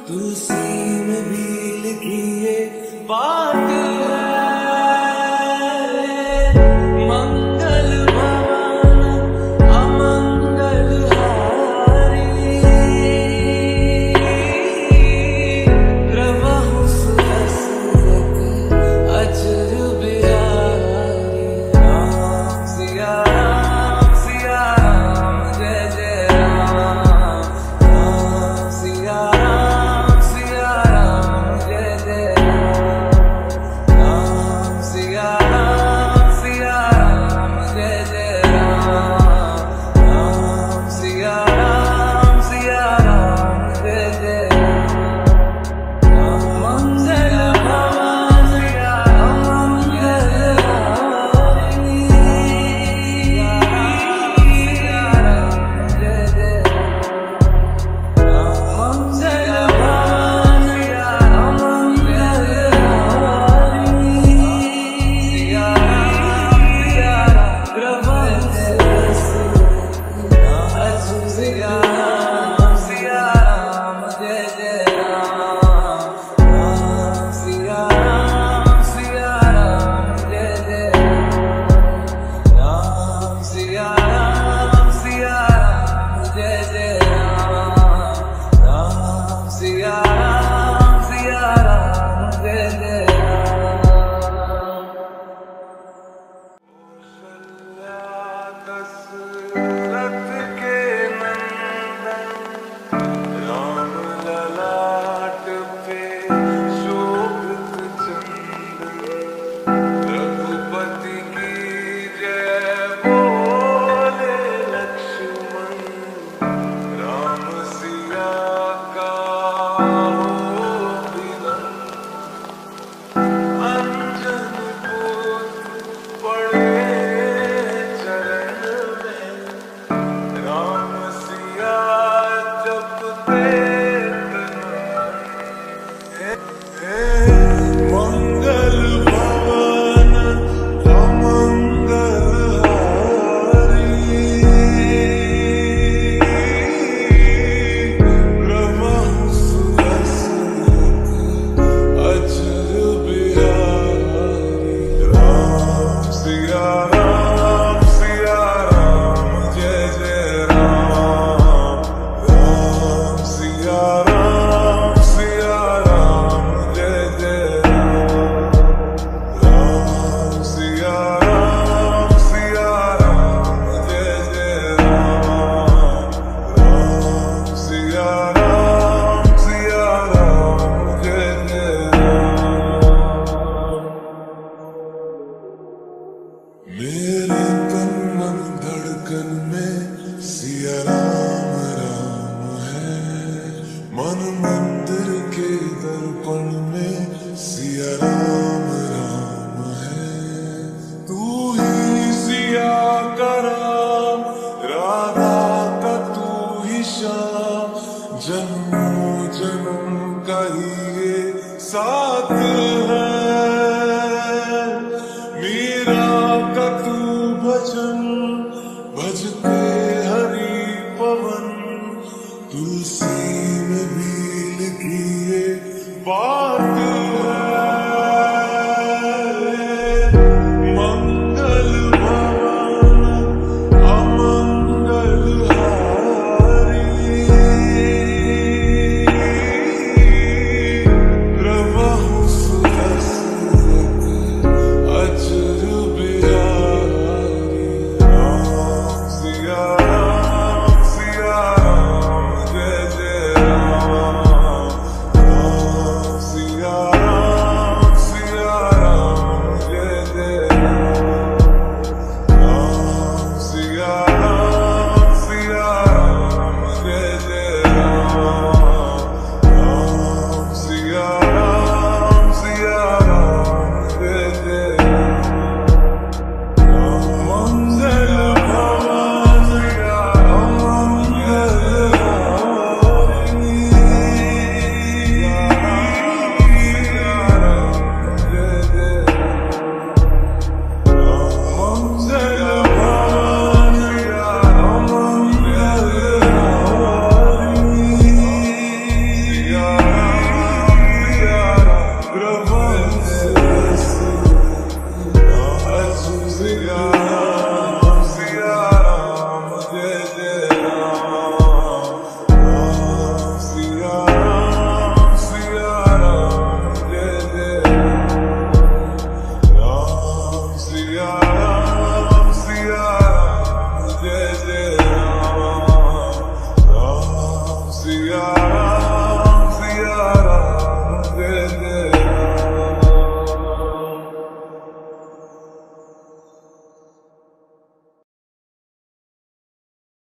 तुलसी में भी लिखी ये बात है, मंगल भवन अमंगल हारी, रवहु सुरसरत अजर बिहारी। राम सिया राम जय जय राम, राम सिया राम जय जय राम, राम सिया राम जय जय राम, राम सिया राम जय जय राम। मंगल भवन अमंगल हारी, जय जय राम। मंगल भवन अमंगल हारी, रवहु सुरसरत सिया राम जय जय राम, राम सिया राम जय जय राम, राम सिया राम जय जय राम, राम सिया राम जय जय राम। दशरथ के नंदन राम ललाट पे शोभित चंदन, रघुपति की जय बोले लक्ष्मण, राम सिया का हो मिलन। अंजन पुत्र पड़े चरण में, राम सिया जपते मंगल भवन अमंगल हारी, रवहु सुरसरत अजर बिहारी। राम सिया राम जय जय राम, राम सिया राम जय जय राम, राम सिया राम जय जय राम, राम सिया राम जय जय राम। मेरे तन मन धड़कन में सिया राम है, मन मंदिर के दर्पण में सिया राम है। तू ही सिया का राम, राधा का तू ही श्याम, जन्मों जन्म का ही ये साथ है।